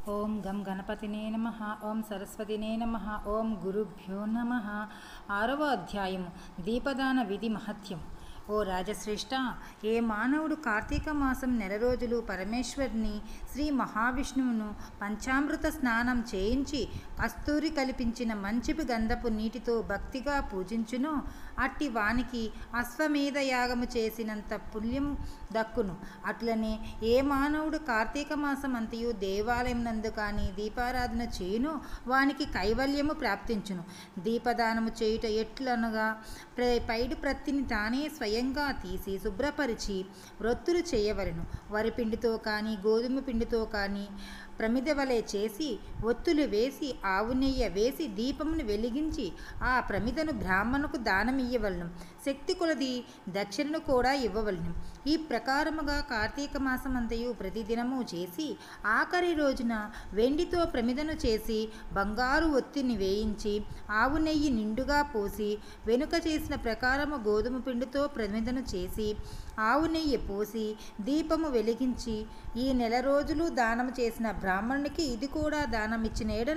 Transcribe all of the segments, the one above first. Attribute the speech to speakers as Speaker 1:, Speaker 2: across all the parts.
Speaker 1: ఓం గం గణపతినే నమః. ఓం సరస్వతినే నమః. ఓం గురుభ్యో నమః. 6వ అధ్యాయము దీపదాన విధి మహత్యం. ఓ రాజశ్రేష్ఠ, ఏ మానవుడు కార్తీక మాసం నెల రోజులు పరమేశ్వరుని శ్రీ మహావిష్ణువును పంచామృత స్నానం చేయించి కస్తూరి కల్పించిన మంచిపు గంధపు నీటితో భక్తిగా పూజించునో అట్టి వానికి అశ్వమేధ యాగము చేసినంత పుణ్యం దక్కును. అట్లనే ఏ మానవుడు కార్తీక మాసం అంతయు దేవాలయం నందు కానీ దీపారాధన చేయునో వానికి కైవల్యము ప్రాప్తించును. దీపదానము చేయుట ఎట్లనగా పైడి ప్రత్తిని తానే స్వయంగా తీసి శుభ్రపరిచి రొత్తులు చేయవలెను. వరిపిండితో కానీ గోధుమ పిండితో కానీ ప్రమిద వలె చేసి ఒత్తులు వేసి ఆవు నెయ్యి వేసి దీపమును వెలిగించి ఆ ప్రమిదను బ్రాహ్మణుకు దానమియ్యవలను. శక్తి కొలది దక్షిణను కూడా ఇవ్వవలను. ఈ ప్రకారముగా కార్తీక మాసమంతయు ప్రతిదినము చేసి ఆఖరి రోజున వెండితో ప్రమిదను చేసి బంగారు ఒత్తిని వేయించి ఆవు నెయ్యి నిండుగా పోసి వెనుక చేసిన ప్రకారము గోధుమ పిండితో ప్రమిదను చేసి ఆవు నెయ్యి పోసి దీపము వెలిగించి ఈ నెల రోజులు దానము చేసిన బ్రాహ్మణునికి ఇది కూడా దానం ఇచ్చిన ఎడల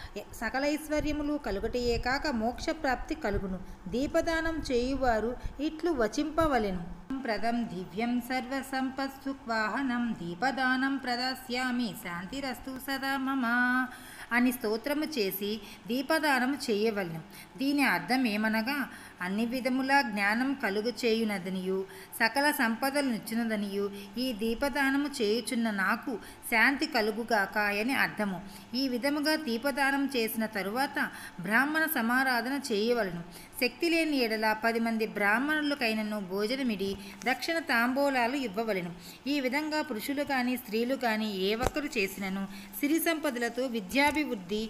Speaker 1: సకల ఐశ్వర్యములు కలుగటయే కాక మోక్షప్రాప్తి కలుగును. దీపదానం చేయువారు ఇట్లు వచింపవలెను. ప్రదం దివ్యం సర్వసంపత్సువాహనం దీపదానం ప్రదాస్యామి శాంతిరస్తు సదా మమ అని స్తోత్రము చేసి దీపదానము చేయవలెను. దీని అర్థం ఏమనగా అన్ని విధముల జ్ఞానం కలుగు చేయునదనియు సకల సంపదలు నిచ్చునదనియు ఈ దీపదానము చేయుచున్న నాకు శాంతి కలుగుగాక అని అర్థము. ఈ విధముగా దీపదానం చేసిన తరువాత బ్రాహ్మణ సమారాధన చేయవలను. శక్తి లేని ఎడల 10 మంది బ్రాహ్మణులకైనను భోజనమిడి దక్షిణ తాంబూలాలు ఇవ్వవలెను. ఈ విధంగా పురుషులు కానీ స్త్రీలు కానీ ఏ ఒక్కరు చేసినను సిరి సంపదలతో విద్యాభివృద్ధి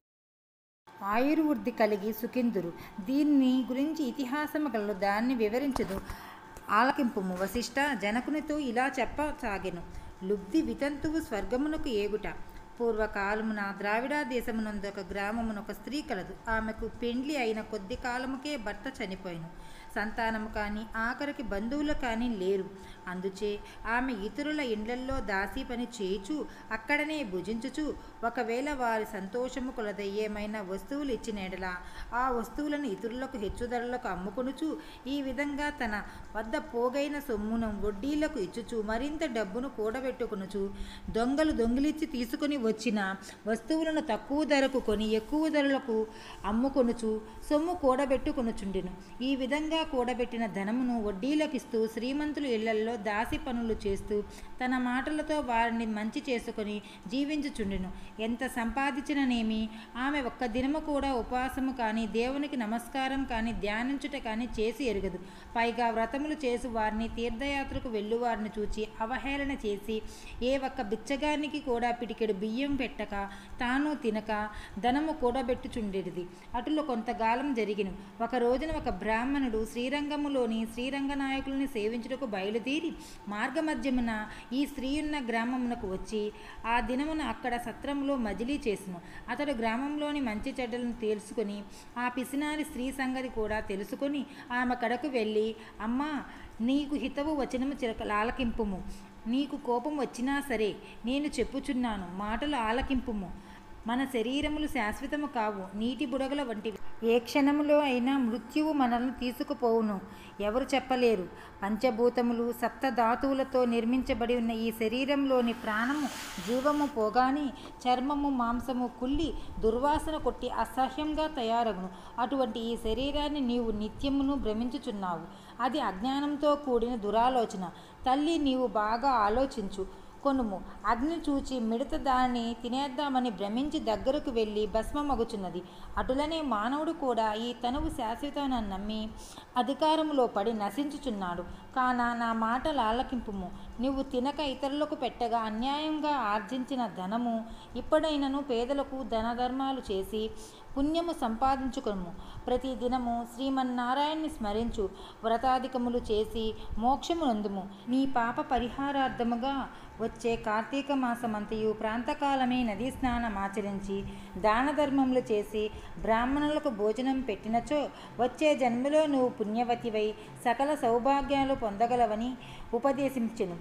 Speaker 1: ఆయుర్వృద్ధి కలిగి సుఖిందురు. దీన్ని గురించి ఇతిహాసము కలదు, దాన్ని వివరించదు. ఆలకింపుము. వశిష్ఠ జనకునితో ఇలా చెప్పసాగెను. లుబ్ధి వితంతువు స్వర్గమునకు ఏగుట. పూర్వకాలమున ద్రావిడ దేశమునందు ఒక గ్రామమున ఒక స్త్రీ కలదు. ఆమెకు పెండ్లి అయిన కొద్ది కాలముకే భర్త చనిపోయిను. సంతానము కానీ ఆఖరికి బంధువులు కానీ లేరు. అందుచే ఆమె ఇతరుల ఇండ్లల్లో దాసీ పని చేయుచు అక్కడనే భుజించుచు ఒకవేళ వారి సంతోషము కొలదై ఏమైనా వస్తువులు ఇచ్చిన ఎడల ఆ వస్తువులను ఇతరులకు హెచ్చు ధరలకు అమ్ముకొనుచు ఈ విధంగా తన వద్ద పోగైన సొమ్మును వడ్డీలకు ఇచ్చుచు మరింత డబ్బును కూడబెట్టుకొనుచు దొంగలు దొంగిలిచ్చి తీసుకుని వచ్చిన వస్తువులను తక్కువ ధరకు కొని ఎక్కువ ధరలకు అమ్ముకొనుచు సొమ్ము కూడబెట్టుకొనుచుండెను. ఈ విధంగా కూడబెట్టిన ధనమును వడ్డీలకిస్తూ శ్రీమంతుల ఇళ్లల్లో దాసి పనులు చేస్తూ తన మాటలతో వారిని మంచి చేసుకొని జీవించుచుండెను. ఎంత సంపాదించిననేమి ఆమె ఒక్క దినము కూడా ఉపవాసము కానీ దేవునికి నమస్కారం కానీ ధ్యానించుట కానీ చేసి ఎరుగదు. పైగా వ్రతములు చేసి వారిని తీర్థయాత్రకు వెళ్ళువారిని చూచి అవహేళన చేసి ఏ ఒక్క బిచ్చగానికి కూడా పిడికెడు బియ్యం పెట్టక తాను తినక ధనము కూడబెట్టుచుండేది. అటులో కొంతకాలం జరిగిన ఒక రోజున ఒక బ్రాహ్మణుడు శ్రీరంగములోని శ్రీరంగనాయకులని సేవించుటకు బయలుదేరి మార్గమధ్యమున ఈ స్త్రీయున్న గ్రామమునకు వచ్చి ఆ దినమున అక్కడ సత్రములో మజిలీ చేసెను. అతడు గ్రామంలోని మంచి చెడ్డలను తెలుసుకొని ఆ పిసినారి స్త్రీ సంగతి కూడా తెలుసుకొని ఆమె కడకు వెళ్ళి, అమ్మా, నీకు హితవు వచనము ఆలకింపుము. నీకు కోపం వచ్చినా సరే నేను చెప్పుచున్నాను, మాటలు ఆలకింపుము. మన శరీరములు శాశ్వతము కావు, నీటి బుడగల వంటివి. ఏ క్షణములో అయినా మృత్యువు మనల్ని తీసుకుపోవును, ఎవరు చెప్పలేరు. పంచభూతములు సప్తధాతువులతో నిర్మించబడి ఉన్న ఈ శరీరంలోని ప్రాణము జీవము పోగాని చర్మము మాంసము కుళ్ళి దుర్వాసన కొట్టి అసహ్యంగా తయారగును. అటువంటి ఈ శరీరాన్ని నీవు నిత్యమును భ్రమించుచున్నావు. అది అజ్ఞానంతో కూడిన దురాలోచన. తల్లి, నీవు బాగా ఆలోచించు కొనుము. అగ్ని చూచి మిడత దాన్ని తినేద్దామని భ్రమించి దగ్గరకు వెళ్ళి భస్మమగుచున్నది. అటులనే మానవుడు కూడా ఈ తనువు శాశ్వతమని నమ్మి అధికారంలో పడి నశించుచున్నాడు. కాన నా మాటలు ఆలకింపుము. నువ్వు తినక ఇతరులకు పెట్టగా అన్యాయంగా ఆర్జించిన ధనము ఇప్పుడైనను పేదలకు ధర్మాలు చేసి పుణ్యము సంపాదించుకొను. ప్రతి దినము శ్రీమన్నారాయణ్ణి స్మరించు. వ్రతాధికములు చేసి మోక్షము నందుము. నీ పాప పరిహారార్థముగా వచ్చే కార్తీక మాసమంతయు ప్రాంతకాలమే నదీ స్నానం ఆచరించి దాన ధర్మములు చేసి బ్రాహ్మణులకు భోజనం పెట్టినచో వచ్చే జన్మలో నువ్వు పుణ్యవతివై సకల సౌభాగ్యాలు పొందగలవని ఉపదేశించెను.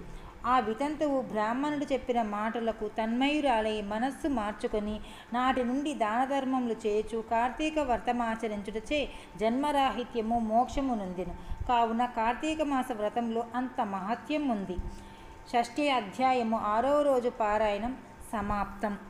Speaker 1: ఆ వితంతువు బ్రాహ్మణుడు చెప్పిన మాటలకు తన్మయురాలై మనస్సు మార్చుకొని నాటి నుండి దానధర్మములు చేయుచు కార్తీక వ్రతమాచరించుటచే జన్మరాహిత్యము మోక్షము నొందెను. కావున కార్తీక మాస వ్రతంలో అంత మహత్యం ఉంది. షష్ఠీ అధ్యాయము 6వ రోజు పారాయణం సమాప్తం.